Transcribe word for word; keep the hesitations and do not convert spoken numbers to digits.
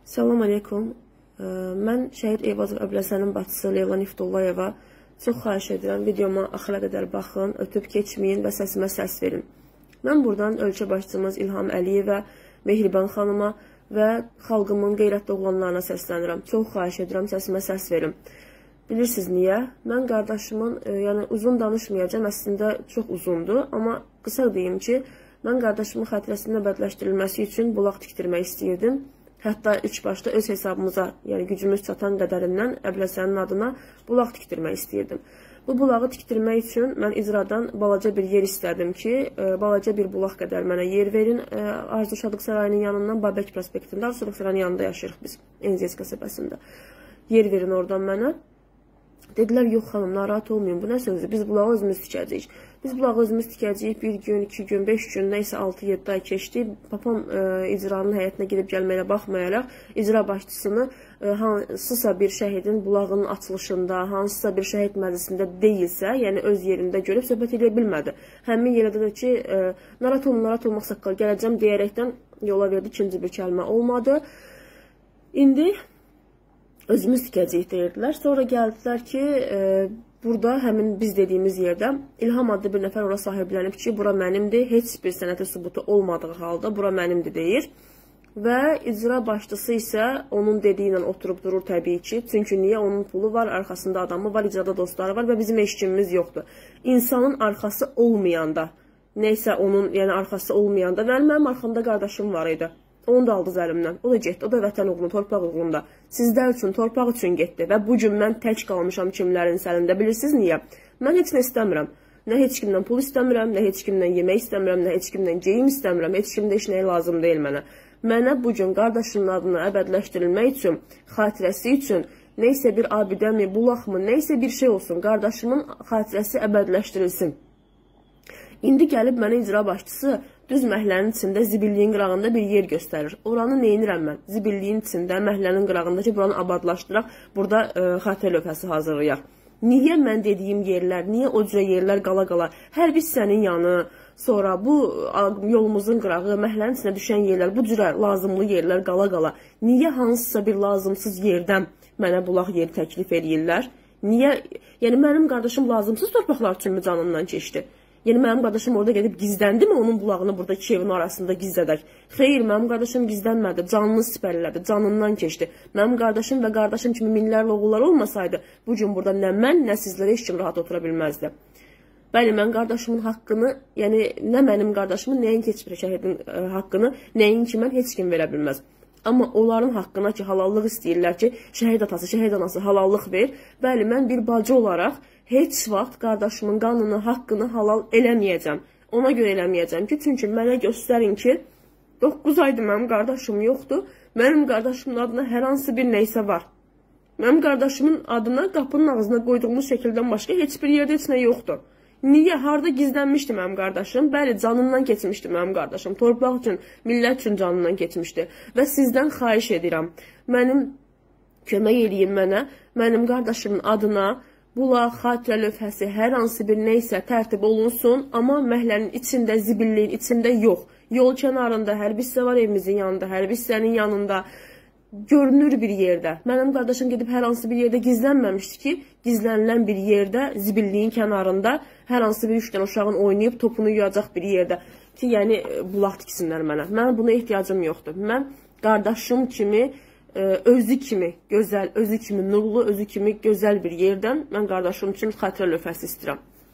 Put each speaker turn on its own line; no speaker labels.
Salam aleykum. Mən Şəhid Eyvazov Əbləsənin bacısı Leyla Niftullayeva çox xahiş edirəm, videoma axıra qədər baxın, ötüb keçməyin və səsimə səs verin. Mən buradan ölkə başçımız İlham Əliyevə, Mehriban xanıma və xalqımın qeyrətli oğlanlarına səslənirəm. Çox xahiş edirəm, səsimə səs verin. Bilirsiniz niyə? Mən qardaşımın, e, yəni uzun danışmayacağım, əslində çox uzundur, amma qısa deyim ki, mən qardaşımın xatirəsinin əbədiləşdirilməsi üçün bulaq tikdirmək istəyirdim. Hətta ilk başda öz hesabımıza, yəni gücümüz çatan qədərindən Əbləsənin adına bulaq tikdirmək istəyirdim. Bu bulağı tikdirmək üçün mən icradan balaca bir yer istədim ki, e, balaca bir bulaq qədər mənə yer verin. E, Arzu Şadıq Sarayının yanından Babək prospektində, Arzu Şadıq Sarayının yanında yaşayırıq biz, Enziyes qəsəbəsində. Yer verin oradan mənə. Dedilər, yox xanım, narahat olmayın, bu nə sözdür, biz bulağı özümüz tikəcəyik. Biz bulağı özümüz tikəcəyik, bir gün, iki gün, beş gün, neysə altı yeddi ay keçdi. Papam e, icranın həyətinə gedib gəlməylə baxmayaraq, icra başçısını e, hansısa bir şəhidin bulağının açılışında, hansısa bir şəhid məclisində deyilsə, yəni öz yerində görüb söhbət edə bilmədi. Həmin yerdə də ki, e, narahat olun, narahat olmaq saqqal gələcəm deyərəkdən yola verdi, ikinci bir kəlmə olmadı. İndi özümüz tikəcəyik deyirdilər. Sonra gəldilər ki, e, burada həmin biz dediyimiz yerdə İlham adlı bir nəfər ora sahiblənib ki, bura mənimdir, heç bir sənəti sübutu olmadığı halda bura mənimdir deyir. Və icra başçısı isə onun dediyi ilə oturub durur təbii ki. Çünki niyə? Onun pulu var, arxasında adamı var, icrada dostları var və bizim eşkimimiz yoxdur. İnsanın arxası olmayanda, neysə onun yəni arxası olmayanda, və mənim arxamda qardaşım var idi. Onu da aldınız əlimdən. O da getdi. O da vətən uğrunda, torpaq uğrunda. Sizlər üçün, torpaq üçün getdi. Və bu gün mən tək qalmışam kimlərin səlində. Bilirsiniz niyə? Mən heç nə istəmirəm. Nə heç kimdən pul istəmirəm, nə heç kimdən yemək istəmirəm, nə heç kimdən geyim istəmirəm. Heç kimdə heç nəyə lazım deyil mənə. Mənə bu gün qardaşımın adını əbədiləşdirilmək üçün, xatirəsi üçün, neysə bir abidəmi, bulaqmı, neysə bir şey olsun, qardaşımın xatirəsi əbədiləşdirilsin. İndi gəlib mənə icra başçısı düz məhəllənin içində zibilliyin qırağında bir yer göstərir. Oranı neynirəm mən? Zibilliyin içində, məhəllənin qırağında ki, buranı abadlaşdıraq, burada e, xatirə lövhəsi hazırlayaq. Niyə mən dediyim yerlər, niyə o cürə yerlər qala-qala? Hər bir sənin yanı, sonra bu yolumuzun qırağı, məhəllənin içində düşən yerlər, bu cürə lazımlı yerlər qala-qala. Niyə hansısa bir lazımsız yerdən mənə bulaq yeri təklif edirlər? Niyə? Yəni mənim qardaşım lazımsız torpaqlar üçün mü canından keçdi? Yəni mənim qardaşım orada gedib gizləndi mi onun bulağını burada iki evin arasında gizlədək? Xeyr, mənim qardaşım gizlənmədi, canını sipərlədi, canından keçdi. Mənim qardaşım və qardaşım kimi minlərlə oğullar olmasaydı, bu gün burada nə mən, nə sizlərə heç kim rahat otura bilməzdi. Bəli, mən qardaşımın haqqını, yəni nə mənim qardaşımın, nəyin heç bir şəhidin ə, haqqını, nəyin ki mən heç kim verə bilməz. Amma onların haqqına ki, halallıq istəyirlər ki, şəhid atası, şəhid anası halallıq ver. Bəli, mən bir bacı olaraq heç vaxt qardaşımın qanını, haqqını halal eləməyəcəm. Ona görə eləməyəcəm ki, çünki mənə göstərin ki, doqquz aydır mənim qardaşım yoxdur. Mənim qardaşımın adına hər hansı bir neysə var. Mənim qardaşımın adına qapının ağzına qoyduğumuz şəkildən başqa heç bir yerdə heç nə yoxdur. Niyə? Harada gizlənmişdi mənim qardaşım? Bəli, canından keçmişdi mənim qardaşım. Torpaq üçün, millət üçün canından keçmişdi. Və sizdən xahiş edirəm, mənim kömək eləyin mənə, mənim qardaşımın adına bulaq, xatirə lövhəsi, hər hansı bir neysə tərtib olunsun, amma məhəllənin içində, zibilliyin içində yox. Yol kənarında, hər bir hissə var evimizin yanında, hər bir hissənin yanında, görünür bir yerdə. Mənim qardaşım gedib hər hansı bir yerdə gizlənməmişdi ki, gizlənilən bir yerdə, zibilliyin kənarında, hər hansı bir üç dənə uşağın oynayıb topunu yuyacaq bir yerdə ki, yəni bulaq tiksinlər mənə. Mənə buna ehtiyacım yoxdur. Mən qardaşım kimi, özü kimi gözəl, özü kimi nurlu, özü kimi gözəl bir yerdən mən qardaşım üçün xatirə lövhəsi istəyirəm.